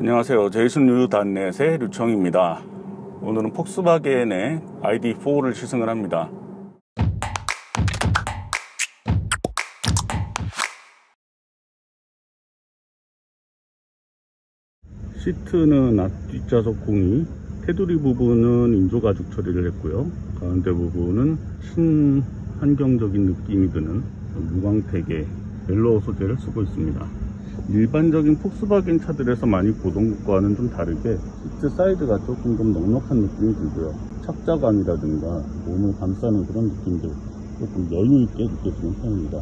안녕하세요. 제이슨 뉴.넷의 류청입니다. 오늘은 폭스바겐의 ID4를 시승을 합니다. 시트는 앞 뒷좌석 공이, 테두리 부분은 인조가죽 처리를 했고요. 가운데 부분은 친환경적인 느낌이 드는 무광택의 벨로어 소재를 쓰고 있습니다. 일반적인 폭스바겐 차들에서 많이 보던 것과는 좀 다르게 시트 사이드가 조금 좀 넉넉한 느낌이 들고요. 착자감이라든가 몸을 감싸는 그런 느낌도 조금 여유있게 느껴지는 편입니다.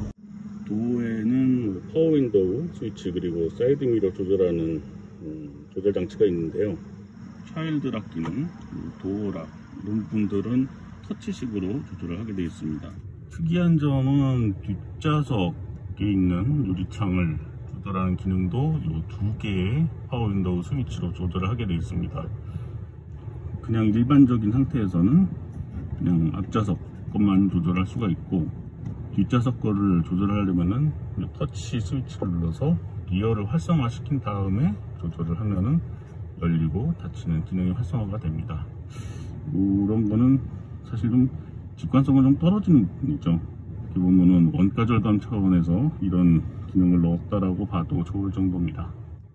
도어에는 파워윈도우 스위치 그리고 사이드 미러 조절하는 조절 장치가 있는데요. 차일드락 기능, 도어락 이런 부분들은 터치식으로 조절을 하게 되어 있습니다. 특이한 점은 뒷좌석에 있는 유리창을 조절하는 기능도 이 두 개의 파워윈도우 스위치로 조절을 하게 되어 있습니다. 그냥 일반적인 상태에서는 그냥 앞좌석 것만 조절할 수가 있고, 뒷좌석 거를 조절하려면은 터치 스위치를 눌러서 기어를 활성화시킨 다음에 조절을 하면은 열리고 닫히는 기능이 활성화가 됩니다. 이런 거는 사실 좀 직관성은 좀 떨어지는 부분이죠. 이렇게 보면은 원가 절감 차원에서 이런 기능을 넣었다라고 봐도 좋을 정도입니다.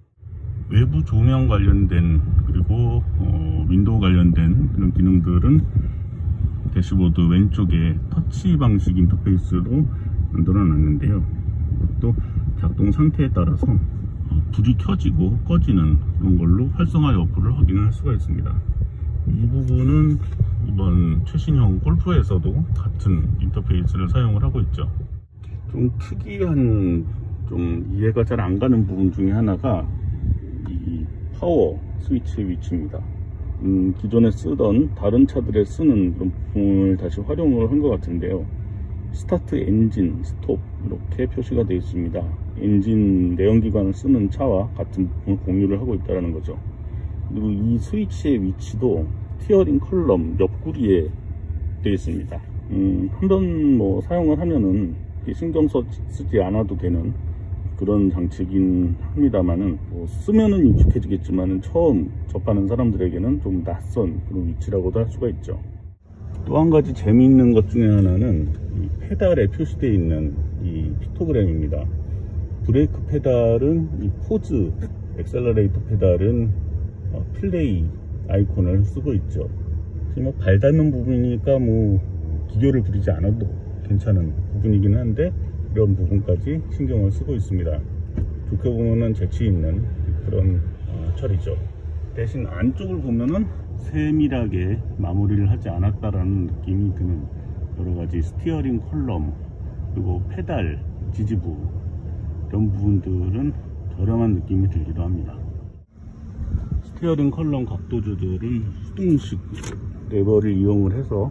외부 조명 관련된 그리고 윈도우 관련된 그런 기능들은 대시보드 왼쪽에 터치 방식 인터페이스로 만들어 놨는데요. 또 작동 상태에 따라서 불이 켜지고 꺼지는 그런 걸로 활성화 여부를 확인할 수가 있습니다. 이 부분은 이번 최신형 골프에서도 같은 인터페이스를 사용을 하고 있죠. 좀 특이한, 좀 이해가 잘 안 가는 부분 중에 하나가 이 파워 스위치 위치입니다. 기존에 쓰던 다른 차들에 쓰는 그런 부분을 다시 활용을 한 것 같은데요. 스타트, 엔진, 스톱 이렇게 표시가 되어 있습니다. 엔진 내연기관을 쓰는 차와 같은 부분을 공유를 하고 있다는 거죠. 그리고 이 스위치의 위치도 스티어링 컬럼 옆구리에 되어 있습니다. 한번 뭐 사용을 하면은 신경 쓰지 않아도 되는 그런 장치이긴 합니다만은, 쓰면은 익숙해지겠지만은 처음 접하는 사람들에게는 좀 낯선 그런 위치라고도 할 수가 있죠. 또 한 가지 재미있는 것 중에 하나는 이 페달에 표시되어 있는 이 픽토그램입니다. 브레이크 페달은 이 포즈, 엑셀러레이터 페달은 플레이 아이콘을 쓰고 있죠. 뭐 발 닿는 부분이니까 뭐 기교를 부리지 않아도 괜찮은 부분이긴 한데, 이런 부분까지 신경을 쓰고 있습니다. 좋게 보면은 재치 있는 그런 처리죠. 대신 안쪽을 보면은 세밀하게 마무리를 하지 않았다라는 느낌이 드는 여러가지 스티어링 컬럼 그리고 페달 지지부 이런 부분들은 저렴한 느낌이 들기도 합니다. 스티어링 컬럼 각도 조절은 수동식 레버를 이용을 해서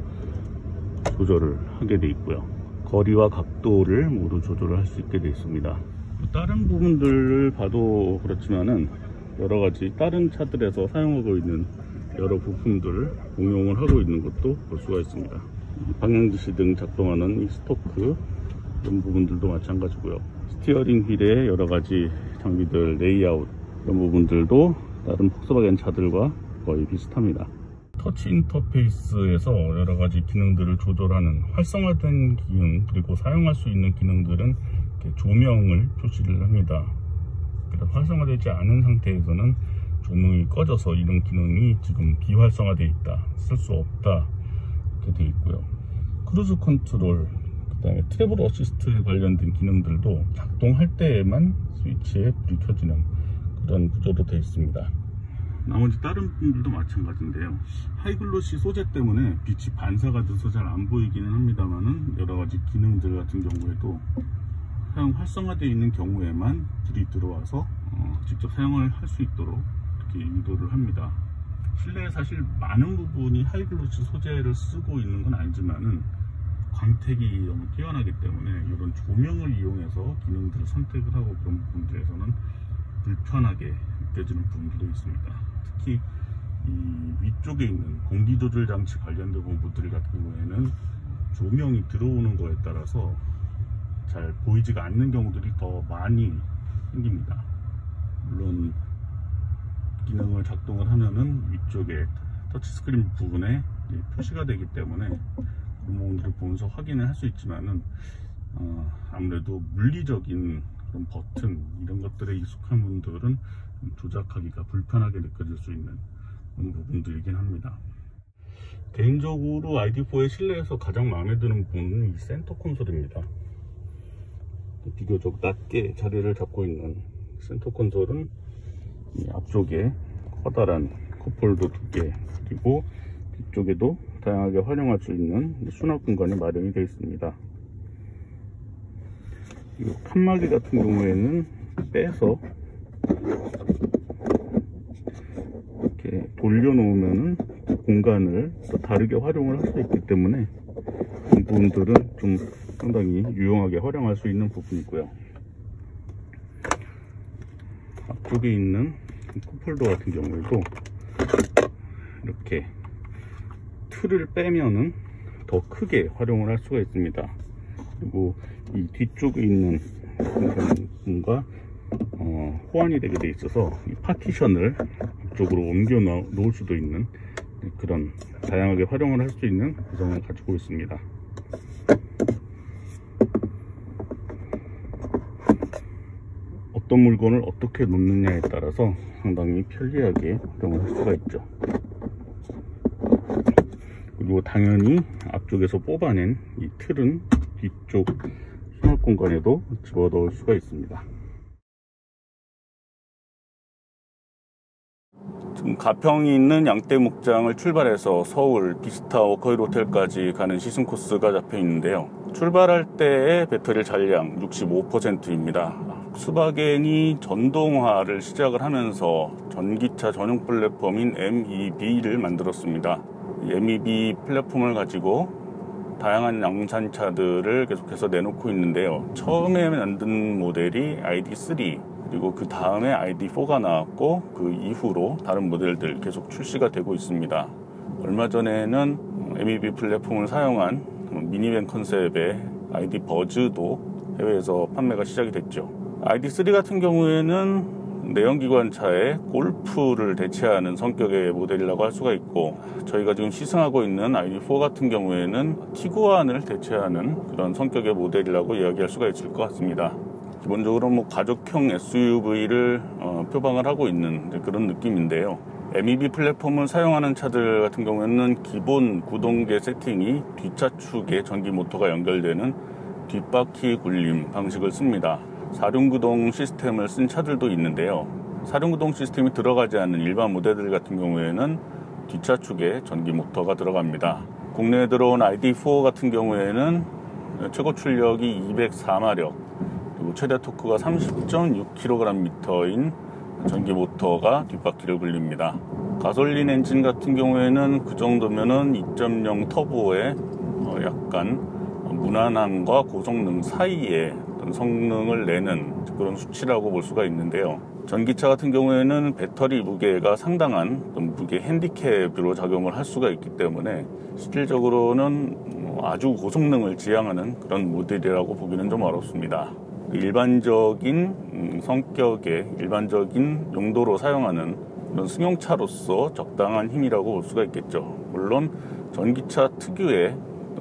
조절을 하게 되어 있고요. 거리와 각도를 모두 조절을 할 수 있게 되어 있습니다. 다른 부분들을 봐도 그렇지만은 여러가지 다른 차들에서 사용하고 있는 여러 부품들을 응용을 하고 있는 것도 볼 수가 있습니다. 방향지시 등 작동하는 이 스토크 이런 부분들도 마찬가지고요. 스티어링 휠의 여러가지 장비들 레이아웃 이런 부분들도 다른 폭스바겐 차들과 거의 비슷합니다. 터치 인터페이스에서 여러가지 기능들을 조절하는 활성화된 기능, 그리고 사용할 수 있는 기능들은 이렇게 조명을 표시를 합니다. 활성화되지 않은 상태에서는 조명이 꺼져서 이런 기능이 지금 비활성화되어 있다, 쓸 수 없다 이렇게 되어 있고요. 크루즈 컨트롤, 그 다음에 트래블 어시스트에 관련된 기능들도 작동할 때에만 스위치에 불이 켜지는 그런 구조로 되어 있습니다. 나머지 다른 부분들도 마찬가지인데요. 하이글로시 소재 때문에 빛이 반사가 돼서 잘 안 보이기는 합니다만은, 여러가지 기능들 같은 경우에도 사용 활성화되어 있는 경우에만 불이 들어와서 직접 사용을 할 수 있도록 이렇게 유도를 합니다. 실내에 사실 많은 부분이 하이글로시 소재를 쓰고 있는 건 아니지만은 광택이 너무 뛰어나기 때문에 이런 조명을 이용해서 기능들을 선택을 하고 그런 부분들에서는 불편하게 느껴지는 부분들도 있습니다. 특히 이 위쪽에 있는 공기조절 장치 관련된 부분들 같은 경우에는 조명이 들어오는 거에 따라서 잘 보이지가 않는 경우들이 더 많이 생깁니다. 물론 기능을 작동을 하면은 위쪽에 터치스크린 부분에 표시가 되기 때문에 그런 부분들을 보면서 확인을 할 수 있지만은 아무래도 물리적인 그런 버튼 이런 것들에 익숙한 분들은 조작하기가 불편하게 느껴질 수 있는 그런 부분들이긴 합니다. 개인적으로 ID4의 실내에서 가장 마음에 드는 부분은 이 센터 콘솔입니다. 비교적 낮게 자리를 잡고 있는 센터 콘솔은 이 앞쪽에 커다란 컵홀더 2개, 그리고 뒤쪽에도 다양하게 활용할 수 있는 수납 공간이 마련이 되어 있습니다. 이 칸막이 같은 경우에는 빼서 이렇게 돌려놓으면 공간을 또 다르게 활용을 할 수 있기 때문에 이 부분들은 좀 상당히 유용하게 활용할 수 있는 부분이고요. 앞쪽에 있는 컵홀더 같은 경우에도 이렇게 틀을 빼면은 더 크게 활용을 할 수가 있습니다. 그리고 이 뒤쪽에 있는 공간과 호환이 되게 돼 있어서 이 파티션을 이쪽으로 옮겨 놓을 수도 있는 그런 다양하게 활용을 할 수 있는 구성을 가지고 있습니다. 어떤 물건을 어떻게 놓느냐에 따라서 상당히 편리하게 활용을 할 수가 있죠. 그리고 당연히 앞쪽에서 뽑아낸 이 틀은 뒤쪽 수납 공간에도 집어넣을 수가 있습니다. 지금 가평이 있는 양떼목장을 출발해서 서울 비스타 워커힐 호텔까지 가는 시승 코스가 잡혀 있는데요. 출발할 때의 배터리 잔량 65%입니다. 스바겐이 전동화를 시작을 하면서 전기차 전용 플랫폼인 MEB를 만들었습니다. 이 MEB 플랫폼을 가지고 다양한 양산차들을 계속해서 내놓고 있는데요. 처음에 만든 모델이 ID3, 그리고 그 다음에 ID4가 나왔고 그 이후로 다른 모델들 계속 출시가 되고 있습니다. 얼마 전에는 MEB 플랫폼을 사용한 미니밴 컨셉의 ID 버즈도 해외에서 판매가 시작이 됐죠. ID3 같은 경우에는 내연기관차의 골프를 대체하는 성격의 모델이라고 할 수가 있고, 저희가 지금 시승하고 있는 ID4 같은 경우에는 티구안을 대체하는 그런 성격의 모델이라고 이야기할 수가 있을 것 같습니다. 기본적으로 가족형 SUV를 표방을 하고 있는 그런 느낌인데요. MEB 플랫폼을 사용하는 차들 같은 경우에는 기본 구동계 세팅이 뒷차 축에 전기 모터가 연결되는 뒷바퀴 굴림 방식을 씁니다. 사륜구동 시스템을 쓴 차들도 있는데요. 사륜구동 시스템이 들어가지 않는 일반 모델들 같은 경우에는 뒷차 축에 전기 모터가 들어갑니다. 국내에 들어온 ID4 같은 경우에는 최고 출력이 204마력, 그리고 최대 토크가 30.6kgm인 전기 모터가 뒷바퀴를 굴립니다. 가솔린 엔진 같은 경우에는 그 정도면은 2.0 터보의 약간 무난함과 고성능 사이에 성능을 내는 그런 수치라고 볼 수가 있는데요. 전기차 같은 경우에는 배터리 무게가 상당한 무게 핸디캡으로 작용을 할 수가 있기 때문에 실질적으로는 아주 고성능을 지향하는 그런 모델이라고 보기는 좀 어렵습니다. 일반적인 성격의 일반적인 용도로 사용하는 그런 승용차로서 적당한 힘이라고 볼 수가 있겠죠. 물론 전기차 특유의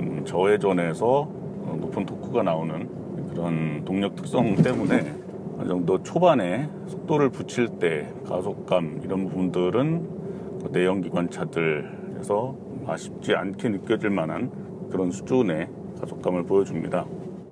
저회전에서 높은 토크가 나오는 그런 동력 특성 때문에 어느 정도 초반에 속도를 붙일 때 가속감 이런 부분들은 내연기관차들에서 아쉽지 않게 느껴질 만한 그런 수준의 가속감을 보여줍니다.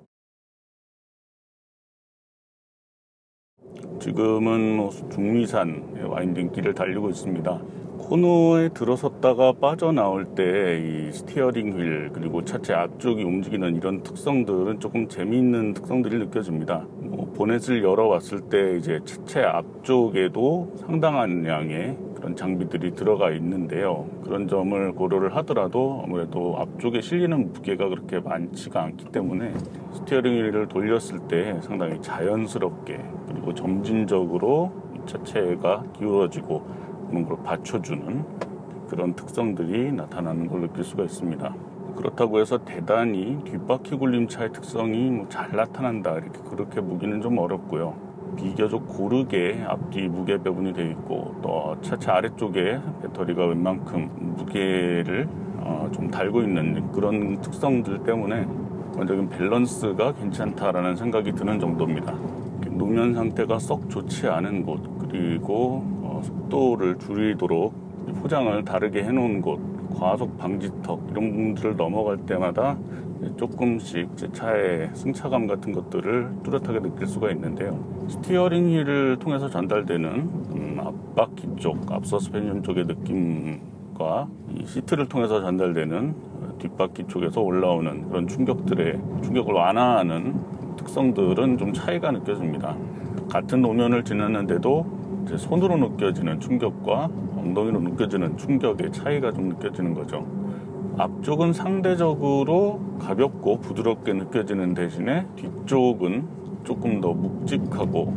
지금은 중리산 와인딩길을 달리고 있습니다. 코너에 들어섰다가 빠져나올 때 이 스티어링 휠 그리고 차체 앞쪽이 움직이는 이런 특성들은 조금 재미있는 특성들이 느껴집니다. 보넷을 열어봤을 때 이제 차체 앞쪽에도 상당한 양의 그런 장비들이 들어가 있는데요. 그런 점을 고려를 하더라도 아무래도 앞쪽에 실리는 무게가 그렇게 많지가 않기 때문에 스티어링 휠을 돌렸을 때 상당히 자연스럽게 그리고 점진적으로 차체가 기울어지고 그런 걸 받쳐주는 그런 특성들이 나타나는 걸 느낄 수가 있습니다. 그렇다고 해서 대단히 뒷바퀴 굴림차의 특성이 잘 나타난다 이렇게 그렇게 보기는 좀 어렵고요. 비교적 고르게 앞뒤 무게 배분이 되어 있고, 또 차체 아래쪽에 배터리가 웬만큼 무게를 좀 달고 있는 그런 특성들 때문에 전반적인 밸런스가 괜찮다라는 생각이 드는 정도입니다. 노면 상태가 썩 좋지 않은 곳, 그리고 속도를 줄이도록 포장을 다르게 해놓은 곳, 과속 방지턱 이런 부분들을 넘어갈 때마다 조금씩 제 차의 승차감 같은 것들을 뚜렷하게 느낄 수가 있는데요. 스티어링 휠을 통해서 전달되는 앞바퀴 쪽, 앞 서스펜션 쪽의 느낌과 이 시트를 통해서 전달되는 뒷바퀴 쪽에서 올라오는 그런 충격을 완화하는 특성들은 좀 차이가 느껴집니다. 같은 노면을 지났는데도 이제 손으로 느껴지는 충격과 엉덩이로 느껴지는 충격의 차이가 좀 느껴지는 거죠. 앞쪽은 상대적으로 가볍고 부드럽게 느껴지는 대신에 뒤쪽은 조금 더 묵직하고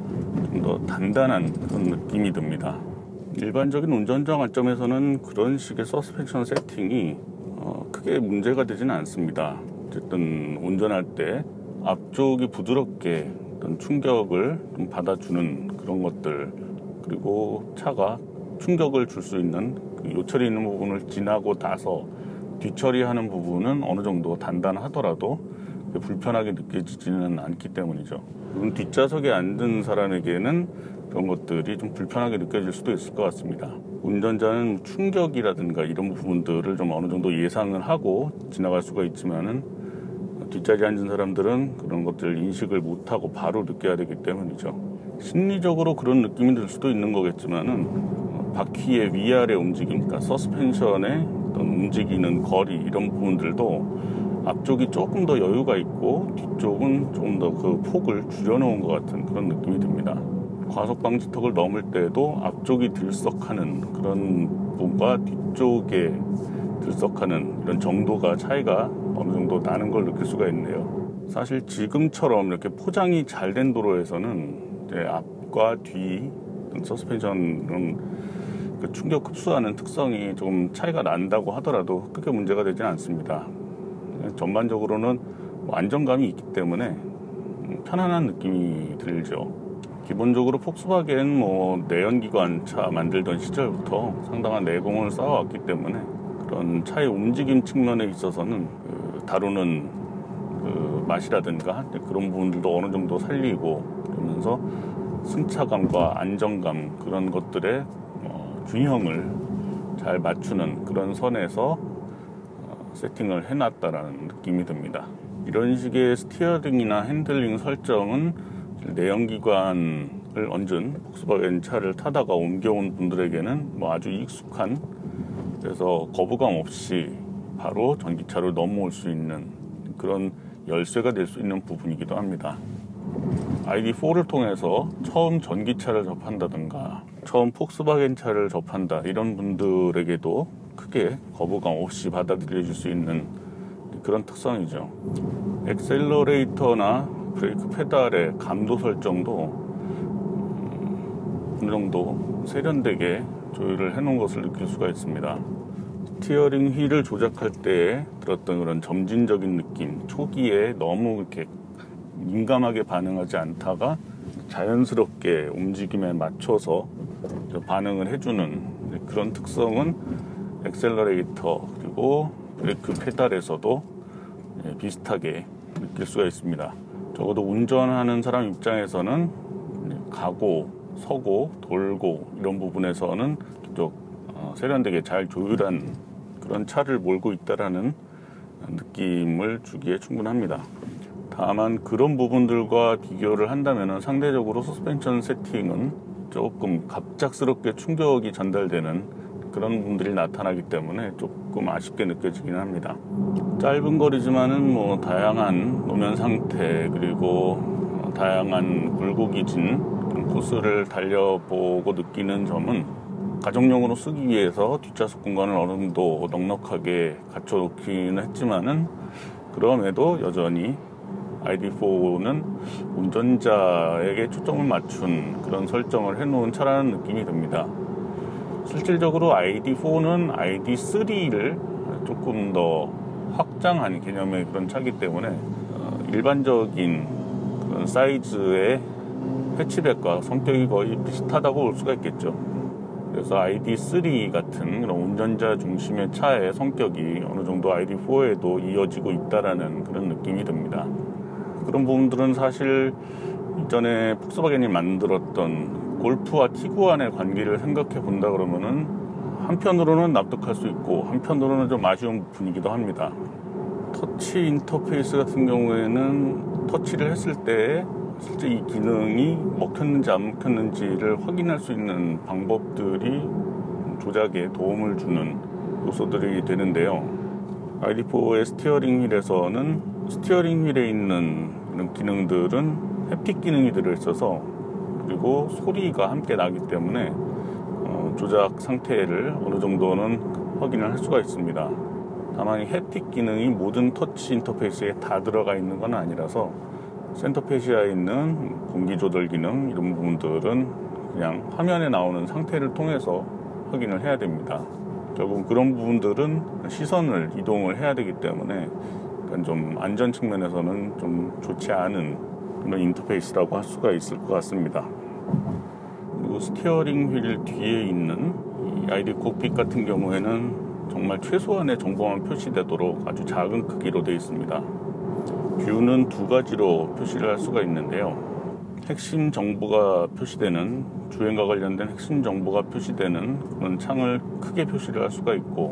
좀 더 단단한 그런 느낌이 듭니다. 일반적인 운전자 관점에서는 그런 식의 서스펜션 세팅이 크게 문제가 되지는 않습니다. 어쨌든 운전할 때 앞쪽이 부드럽게 어떤 충격을 좀 받아주는 그런 것들, 그리고 차가 충격을 줄 수 있는 그 요철이 있는 부분을 지나고 나서 뒤처리하는 부분은 어느 정도 단단하더라도 불편하게 느껴지지는 않기 때문이죠. 물론 뒷좌석에 앉은 사람에게는 그런 것들이 좀 불편하게 느껴질 수도 있을 것 같습니다. 운전자는 충격이라든가 이런 부분들을 좀 어느 정도 예상을 하고 지나갈 수가 있지만은 뒷자리에 앉은 사람들은 그런 것들을 인식을 못하고 바로 느껴야 되기 때문이죠. 심리적으로 그런 느낌이 들 수도 있는 거겠지만은 바퀴의 위아래 움직임, 그러니까 서스펜션의 어떤 움직이는 거리 이런 부분들도 앞쪽이 조금 더 여유가 있고 뒤쪽은 조금 더 그 폭을 줄여놓은 것 같은 그런 느낌이 듭니다. 과속 방지턱을 넘을 때도 앞쪽이 들썩하는 그런 부분과 뒤쪽에 들썩하는 이런 정도가 차이가 어느 정도 나는 걸 느낄 수가 있네요. 사실 지금처럼 이렇게 포장이 잘 된 도로에서는 이제 앞과 뒤 서스펜션은 그 충격 흡수하는 특성이 조금 차이가 난다고 하더라도 크게 문제가 되지는 않습니다. 전반적으로는 안정감이 있기 때문에 편안한 느낌이 들죠. 기본적으로 폭스바겐 내연기관 차 만들던 시절부터 상당한 내공을 쌓아왔기 때문에 그런 차의 움직임 측면에 있어서는 다루는 맛이라든가 그런 부분들도 어느 정도 살리고, 그러면서 승차감과 안정감 그런 것들의 균형을 잘 맞추는 그런 선에서 세팅을 해놨다라는 느낌이 듭니다. 이런 식의 스티어링이나 핸들링 설정은 내연기관을 얹은 폭스바겐 차를 타다가 옮겨온 분들에게는 아주 익숙한, 그래서 거부감 없이 바로 전기차로 넘어올 수 있는 그런 열쇠가 될 수 있는 부분이기도 합니다. ID4를 통해서 처음 전기차를 접한다든가 처음 폭스바겐 차를 접한다 이런 분들에게도 크게 거부감 없이 받아들여질 수 있는 그런 특성이죠. 엑셀러레이터나 브레이크 페달의 감도 설정도 어느 정도 세련되게 조율을 해놓은 것을 느낄 수가 있습니다. 스티어링 휠을 조작할 때 들었던 그런 점진적인 느낌, 초기에 너무 이렇게 민감하게 반응하지 않다가 자연스럽게 움직임에 맞춰서 반응을 해주는 그런 특성은 엑셀러레이터 그리고 브레이크 페달에서도 비슷하게 느낄 수가 있습니다. 적어도 운전하는 사람 입장에서는 가고 서고 돌고 이런 부분에서는 좀 세련되게 잘 조율한 그런 차를 몰고 있다라는 느낌을 주기에 충분합니다. 다만 그런 부분들과 비교를 한다면 상대적으로 서스펜션 세팅은 조금 갑작스럽게 충격이 전달되는 그런 부분들이 나타나기 때문에 조금 아쉽게 느껴지긴 합니다. 짧은 거리지만은 다양한 노면 상태 그리고 다양한 굴곡이 진 코스를 달려보고 느끼는 점은 가정용으로 쓰기 위해서 뒷좌석 공간을 어느 정도 넉넉하게 갖춰놓기는 했지만은 그럼에도 여전히 ID4는 운전자에게 초점을 맞춘 그런 설정을 해놓은 차라는 느낌이 듭니다. 실질적으로 ID4는 ID3를 조금 더 확장한 개념의 그런 차기 때문에 일반적인 그런 사이즈의 해치백과 성격이 거의 비슷하다고 볼 수가 있겠죠. 그래서 ID3 같은 그런 운전자 중심의 차의 성격이 어느 정도 ID4에도 이어지고 있다라는 그런 느낌이 듭니다. 그런 부분들은 사실 이전에 폭스바겐이 만들었던 골프와 티구안의 관계를 생각해 본다 그러면은 한편으로는 납득할 수 있고 한편으로는 좀 아쉬운 분이기도 합니다. 터치 인터페이스 같은 경우에는 터치를 했을 때 실제 이 기능이 먹혔는지 안 먹혔는지를 확인할 수 있는 방법들이 조작에 도움을 주는 요소들이 되는데요. ID4의 스티어링 휠에서는 스티어링 휠에 있는 이런 기능들은 햅틱 기능이 들어있어서 그리고 소리가 함께 나기 때문에 조작 상태를 어느 정도는 확인을 할 수가 있습니다. 다만 이 햅틱 기능이 모든 터치 인터페이스에 다 들어가 있는 건 아니라서 센터페시아에 있는 공기 조절 기능 이런 부분들은 그냥 화면에 나오는 상태를 통해서 확인을 해야 됩니다. 결국 그런 부분들은 시선을 이동을 해야 되기 때문에 약간 좀 안전 측면에서는 좀 좋지 않은 그런 인터페이스라고 할 수가 있을 것 같습니다. 그리고 스티어링 휠 뒤에 있는 이 ID 콕핏 같은 경우에는 정말 최소한의 정보만 표시되도록 아주 작은 크기로 되어 있습니다. 뷰는 두 가지로 표시를 할 수가 있는데요. 핵심 정보가 표시되는 주행과 관련된 핵심 정보가 표시되는 그런 창을 크게 표시를 할 수가 있고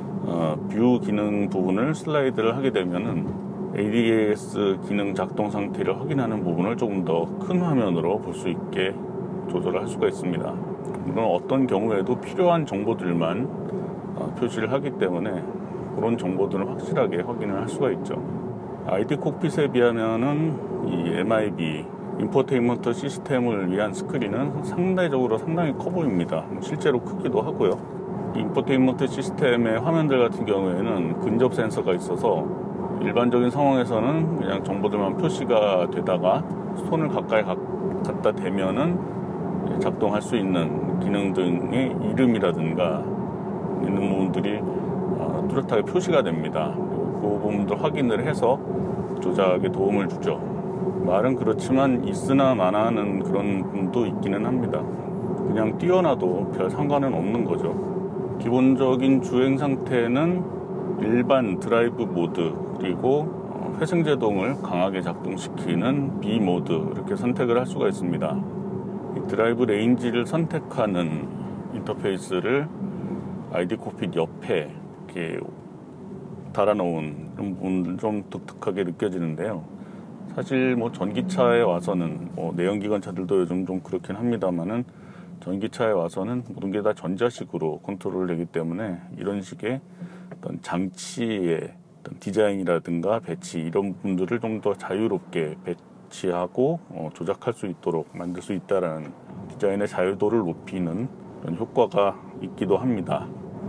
뷰 기능 부분을 슬라이드를 하게 되면은 ADAS 기능 작동 상태를 확인하는 부분을 조금 더 큰 화면으로 볼 수 있게 조절을 할 수가 있습니다. 물론 어떤 경우에도 필요한 정보들만 표시를 하기 때문에 그런 정보들은 확실하게 확인을 할 수가 있죠. ID 콕핏에 비하면은 이 MIB 인포테인먼트 시스템을 위한 스크린은 상대적으로 상당히 커 보입니다. 실제로 크기도 하고요. 이 인포테인먼트 시스템의 화면들 같은 경우에는 근접 센서가 있어서 일반적인 상황에서는 그냥 정보들만 표시가 되다가 손을 가까이 갖다 대면은 작동할 수 있는 기능 등의 이름이라든가 있는 부분들이 뚜렷하게 표시가 됩니다. 그 부분들 확인을 해서 조작에 도움을 주죠. 말은 그렇지만 있으나 마나하는 그런 분도 있기는 합니다. 그냥 띄워놔도 별 상관은 없는 거죠. 기본적인 주행 상태는 일반 드라이브 모드 그리고 회생제동을 강하게 작동시키는 B 모드 이렇게 선택을 할 수가 있습니다. 이 드라이브 레인지를 선택하는 인터페이스를 ID 콕핏 옆에 이렇게 달아놓은 그런 부분 좀 독특하게 느껴지는데요. 사실 뭐 전기차에 와서는 내연기관 차들도 요즘 좀 그렇긴 합니다만은 전기차에 와서는 모든 게 다 전자식으로 컨트롤 되기 때문에 이런 식의 어떤 장치의 어떤 디자인이라든가 배치 이런 부분들을 좀 더 자유롭게 배치하고 조작할 수 있도록 만들 수 있다라는 디자인의 자유도를 높이는 그런 효과가 있기도 합니다.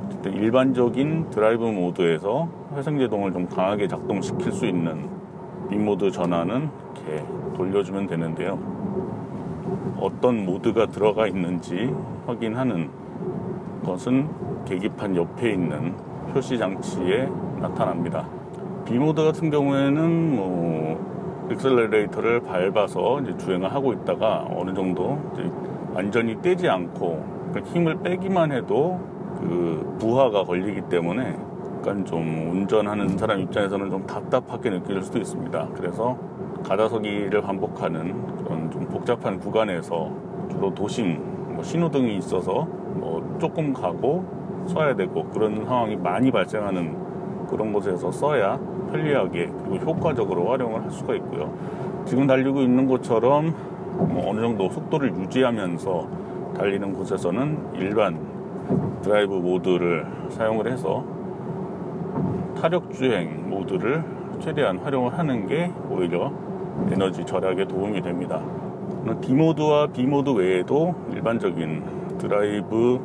일반적인 드라이브 모드에서 회생제동을 좀 강하게 작동시킬 수 있는 B모드 전환은 이렇게 돌려주면 되는데요. 어떤 모드가 들어가 있는지 확인하는 것은 계기판 옆에 있는 표시 장치에 나타납니다. B모드 같은 경우에는 액셀러레이터를 밟아서 이제 주행을 하고 있다가 어느 정도 이제 완전히 떼지 않고 힘을 빼기만 해도 그 부하가 걸리기 때문에 약간 좀 운전하는 사람 입장에서는 좀 답답하게 느낄 수도 있습니다. 그래서 가다서기를 반복하는 그런 좀 복잡한 구간에서 주로 도심 신호등이 있어서 조금 가고 써야 되고 그런 상황이 많이 발생하는 그런 곳에서 써야 편리하게 그리고 효과적으로 활용을 할 수가 있고요. 지금 달리고 있는 것처럼 어느 정도 속도를 유지하면서 달리는 곳에서는 일반 드라이브 모드를 사용을 해서 타력주행 모드를 최대한 활용을 하는 게 오히려 에너지 절약에 도움이 됩니다. D모드와 B모드 외에도 일반적인 드라이브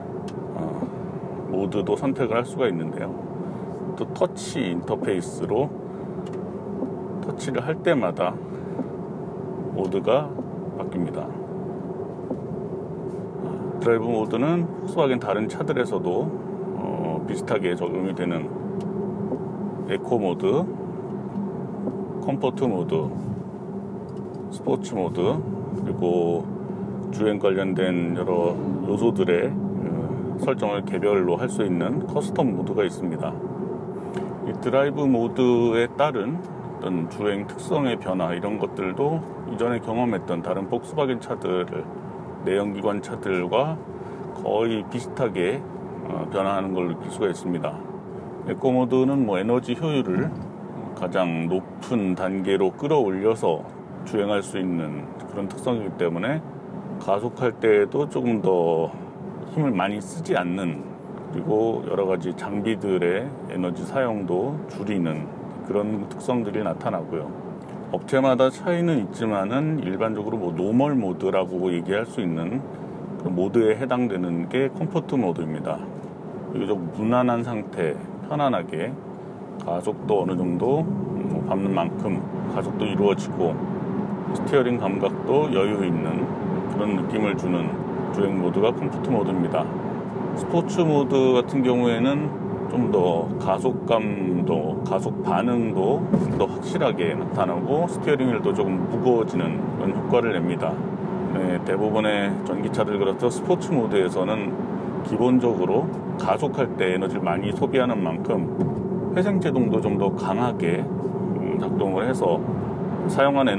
모드도 선택을 할 수가 있는데요. 또 터치 인터페이스로 터치를 할 때마다 모드가 바뀝니다. 드라이브 모드는 폭스바겐 다른 차들에서도 비슷하게 적용이 되는 에코 모드, 컴포트 모드, 스포츠 모드, 그리고 그리고 주행 관련된 여러 요소들의 설정을 개별로 할 수 있는 커스텀 모드가 있습니다. 이 드라이브 모드에 따른 어떤 주행 특성의 변화 이런 것들도 이전에 경험했던 다른 폭스바겐 차들, 내연기관 차들과 거의 비슷하게 변화하는 걸 느낄 수가 있습니다. 에코 모드는 에너지 효율을 가장 높은 단계로 끌어올려서 주행할 수 있는 그런 특성이기 때문에 가속할 때에도 조금 더 힘을 많이 쓰지 않는, 그리고 여러 가지 장비들의 에너지 사용도 줄이는 그런 특성들이 나타나고요. 업체마다 차이는 있지만은 일반적으로 노멀 모드라고 얘기할 수 있는 그 모드에 해당되는 게 컴포트 모드입니다. 비교적 무난한 상태, 편안하게 가속도 어느 정도 밟는 만큼 가속도 이루어지고 스티어링 감각도 여유 있는 그런 느낌을 주는 주행 모드가 컴포트 모드입니다. 스포츠 모드 같은 경우에는 좀 더 가속감도, 가속 반응도 더 확실하게 나타나고 스티어링 휠도 조금 무거워지는 그런 효과를 냅니다. 네, 대부분의 전기차들 그렇죠. 스포츠 모드에서는 기본적으로 가속할 때 에너지를 많이 소비하는 만큼 회생제동도 좀 더 강하게 작동을 해서 사용한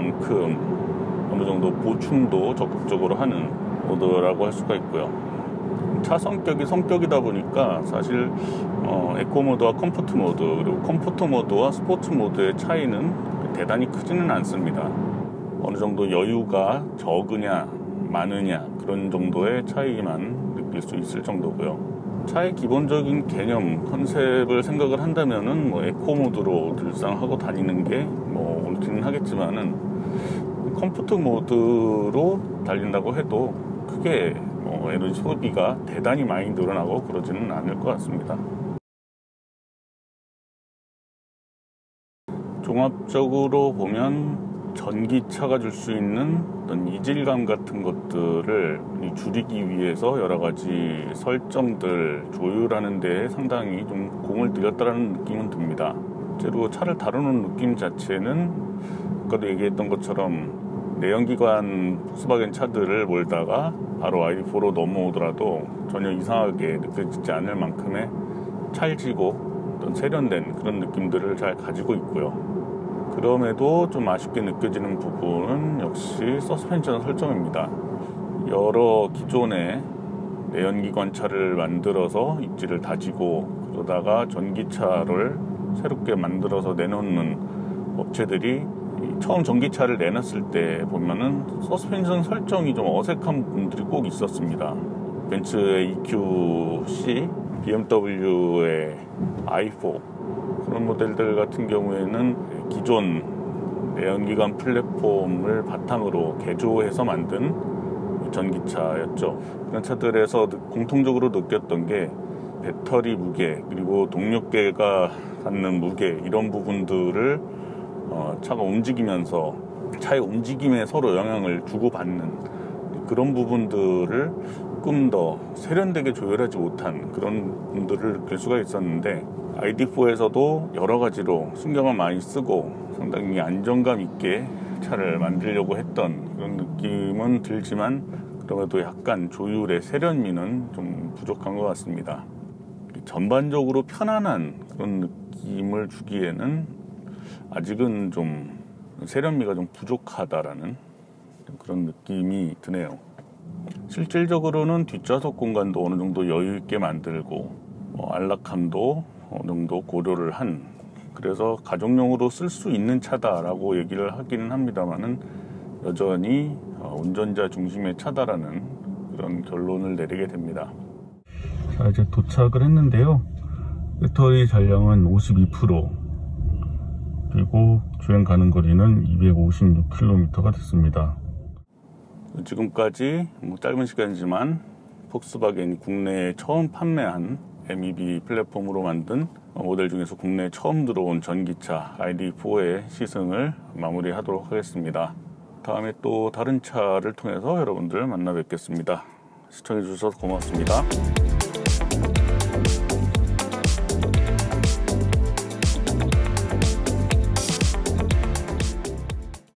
에너지만큼 어느 정도 보충도 적극적으로 하는 모드라고 할 수가 있고요. 차 성격이다 보니까 사실 에코 모드와 컴포트 모드, 그리고 컴포트 모드와 스포츠 모드의 차이는 대단히 크지는 않습니다. 어느 정도 여유가 적으냐 많으냐 그런 정도의 차이만 느낄 수 있을 정도고요. 차의 기본적인 개념, 컨셉을 생각을 한다면은 에코 모드로 늘상 하고 다니는 게 옳기는 하겠지만은 컴포트 모드로 달린다고 해도 크게 에너지 소비가 대단히 많이 늘어나고 그러지는 않을 것 같습니다. 종합적으로 보면 전기차가 줄 수 있는 어떤 이질감 같은 것들을 줄이기 위해서 여러 가지 설정들, 조율하는 데에 상당히 좀 공을 들였다는 느낌은 듭니다. 실제로 차를 다루는 느낌 자체는 아까도 얘기했던 것처럼 내연기관 폭스바겐 차들을 몰다가 바로 ID4로 넘어오더라도 전혀 이상하게 느껴지지 않을 만큼의 찰지고 어떤 세련된 그런 느낌들을 잘 가지고 있고요. 그럼에도 좀 아쉽게 느껴지는 부분은 역시 서스펜션 설정입니다. 여러 기존의 내연기관 차를 만들어서 입지를 다지고 그러다가 전기차를 새롭게 만들어서 내놓는 업체들이 처음 전기차를 내놨을 때 보면은 서스펜션 설정이 좀 어색한 부분들이 꼭 있었습니다. 벤츠의 EQC, BMW의 i4 그런 모델들 같은 경우에는 기존 내연기관 플랫폼을 바탕으로 개조해서 만든 전기차였죠. 그런 차들에서 공통적으로 느꼈던 게 배터리 무게 그리고 동력계가 갖는 무게 이런 부분들을 차가 움직이면서 차의 움직임에 서로 영향을 주고받는 그런 부분들을 조금 더 세련되게 조율하지 못한 그런 부분들을 느낄 수가 있었는데 ID4에서도 여러 가지로 신경을 많이 쓰고 상당히 안정감 있게 차를 만들려고 했던 그런 느낌은 들지만 그럼에도 약간 조율의 세련미는 좀 부족한 것 같습니다. 전반적으로 편안한 그런 느낌을 주기에는 아직은 좀 세련미가 좀 부족하다라는 그런 느낌이 드네요. 실질적으로는 뒷좌석 공간도 어느 정도 여유 있게 만들고 안락함도 어느 정도 고려를 한, 그래서 가정용으로 쓸 수 있는 차다라고 얘기를 하기는 합니다만은 여전히 운전자 중심의 차다라는 그런 결론을 내리게 됩니다. 자, 이제 도착을 했는데요. 배터리 잔량은 52%, 그리고 주행 가는 거리는 256km가 됐습니다. 지금까지 짧은 시간이지만 폭스바겐이 국내에 처음 판매한 MEB 플랫폼으로 만든 모델 중에서 국내에 처음 들어온 전기차 ID4의 시승을 마무리하도록 하겠습니다. 다음에 또 다른 차를 통해서 여러분들 만나 뵙겠습니다. 시청해 주셔서 고맙습니다.